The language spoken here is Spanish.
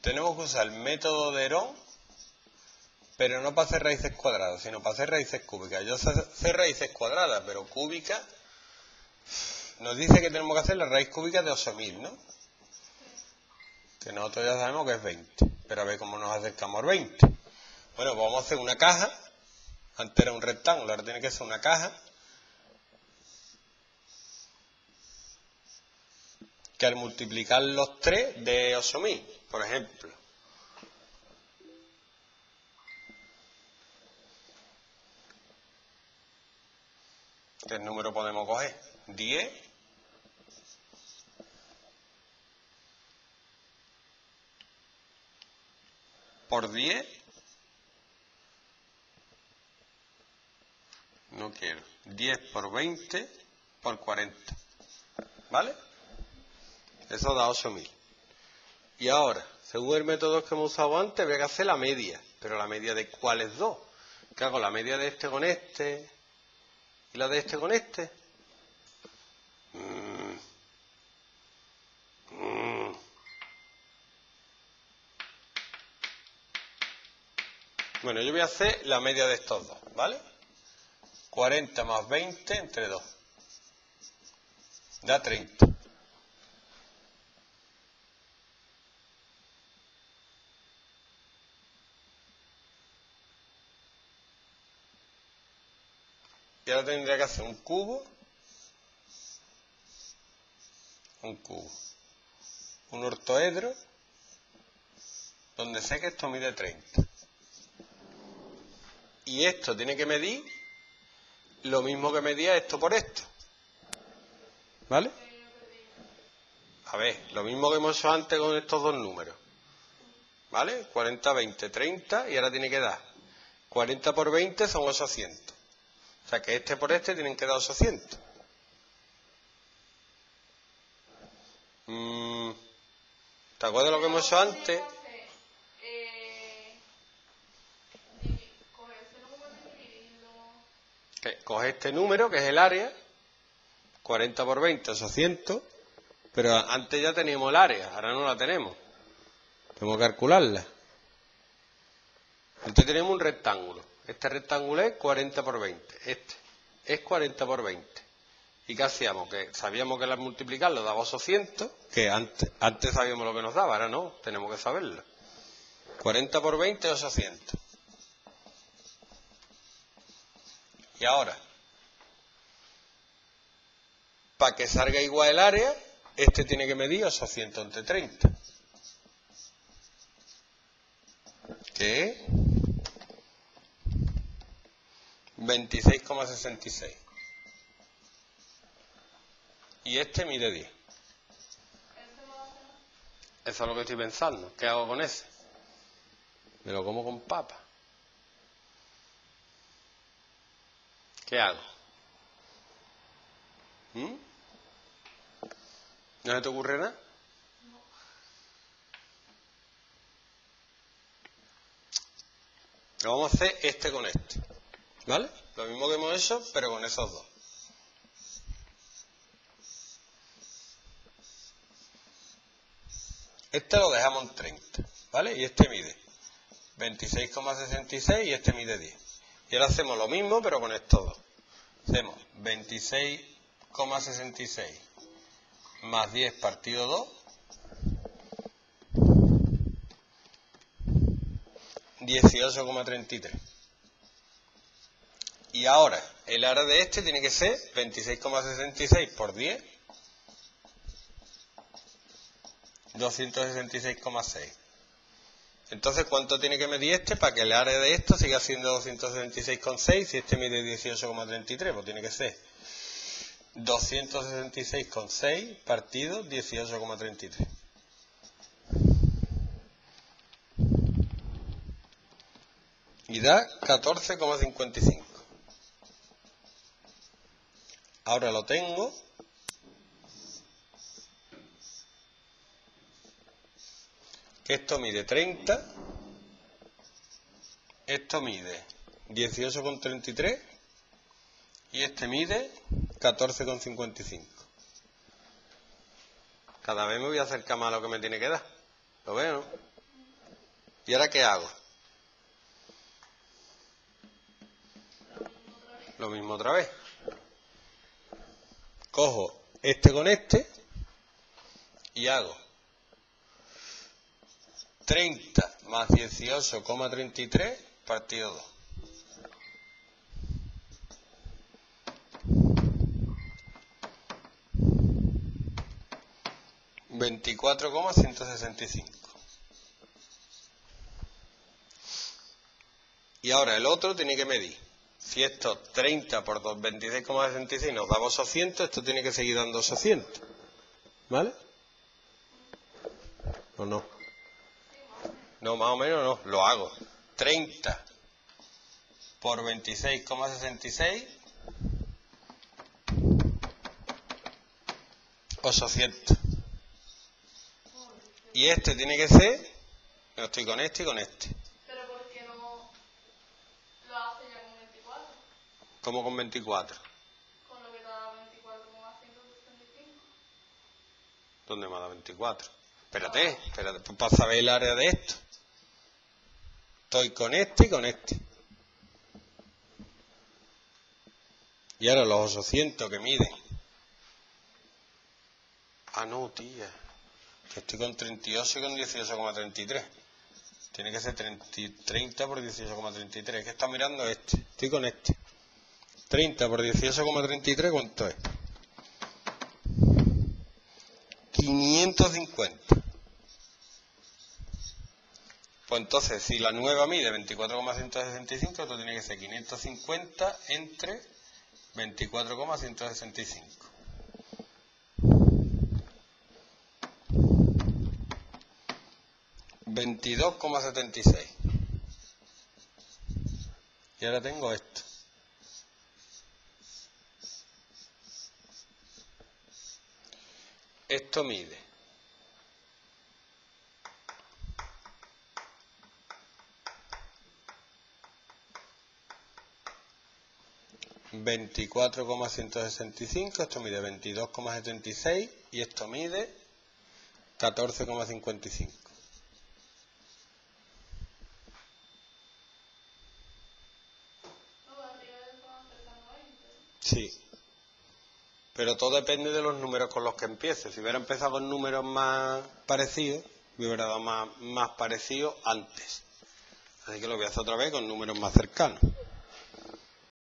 tenemos que usar el método de Herón, pero no para hacer raíces cuadradas, sino para hacer raíces cúbicas. Yo sé hacer raíces cuadradas, pero cúbicas, nos dice que tenemos que hacer la raíz cúbica de 8000, ¿no? Que nosotros ya sabemos que es 20, pero a ver cómo nos acercamos al 20. Bueno, pues vamos a hacer una caja. Antes era un rectángulo, ahora tiene que ser una caja. Que al multiplicar los 3 de 8000, por ejemplo. ¿Qué número podemos coger? 10 por 10. No quiero. 10 por 20 por 40. ¿Vale? Eso da 8000. Y ahora, según el método que hemos usado antes, voy a hacer la media. ¿Pero la media de cuáles dos? ¿Qué hago? ¿La media de este con este? ¿Y la de este con este? Bueno, yo voy a hacer la media de estos dos, ¿vale? 40 más 20 entre 2. Da 30. Y ahora tendría que hacer un cubo, un ortoedro, donde sé que esto mide 30. Y esto tiene que medir lo mismo que medía esto por esto. ¿Vale? A ver, lo mismo que hemos hecho antes con estos dos números. ¿Vale? 40, 20, 30 y ahora tiene que dar 40 por 20 son 800. O sea que este por este tienen que dar 800. ¿Te acuerdas de lo que hemos hecho antes? Coge este número, que es el área, 40 por 20, 800, pero antes ya teníamos el área, ahora no la tenemos. Tenemos que calcularla. Entonces tenemos un rectángulo. Este rectángulo es 40 por 20. Este es 40 por 20. ¿Y qué hacíamos? Que sabíamos que al multiplicarlo daba 800, que antes sabíamos lo que nos daba, ahora no, tenemos que saberlo. 40 por 20 es 800. Y ahora, para que salga igual el área, este tiene que medir 800 entre 30. Que es 26,66. Y este mide 10. Eso es lo que estoy pensando. ¿Qué hago con ese? Me lo como con papa. ¿Qué hago? ¿No se te ocurre nada? Lo vamos a hacer este con este. ¿Vale? Lo mismo que hemos hecho, pero con esos dos. Este lo dejamos en 30, ¿vale? Y este mide 26,66 y este mide 10. Y ahora hacemos lo mismo, pero con estos dos. Hacemos 26,66 más 10 partido 2. 18,33. Y ahora, el área de este tiene que ser 26,66 por 10. 266,6. Entonces, ¿cuánto tiene que medir este para que el área de esto siga siendo 266,6 si este mide 18,33? Pues tiene que ser 266,6 partido 18,33. Y da 14,55. Ahora lo tengo. Que esto mide 30. Esto mide 18,33. Y este mide 14,55. Cada vez me voy a acercar más a lo que me tiene que dar. ¿Lo veo, no? ¿Y ahora qué hago? Lo mismo otra vez. Cojo este con este y hago 30 más 18,33 partido 2. 24,165. Y ahora el otro tiene que medir. Si esto 30 por 2, 26,66 nos da 800, esto tiene que seguir dando 800. ¿Vale? ¿O no? No, más o menos no. Lo hago. 30 por 26,66, 800. Y este tiene que ser, no estoy con este y con este. ¿Pero por qué no lo hace ya con 24? ¿Cómo con 24? Con lo que te da 24,165. ¿Dónde me da 24? Espérate, para saber el área de esto. Estoy con este y con este. Y ahora los 800 que miden. Ah, no, tía. Que estoy con 38 y con 18,33. Tiene que ser 30 por 18,33. Es que está mirando este. Estoy con este. 30 por 18,33, ¿cuánto es? 550. Pues entonces, si la nueva mide 24,165, esto tiene que ser 550 entre 24,165. $22,76. Y ahora tengo esto. Esto mide 24,165, esto mide 22,76 y esto mide 14,55. Sí, pero todo depende de los números con los que empiece. Si hubiera empezado con números más parecidos, me hubiera dado más parecidos antes. Así que lo voy a hacer otra vez con números más cercanos.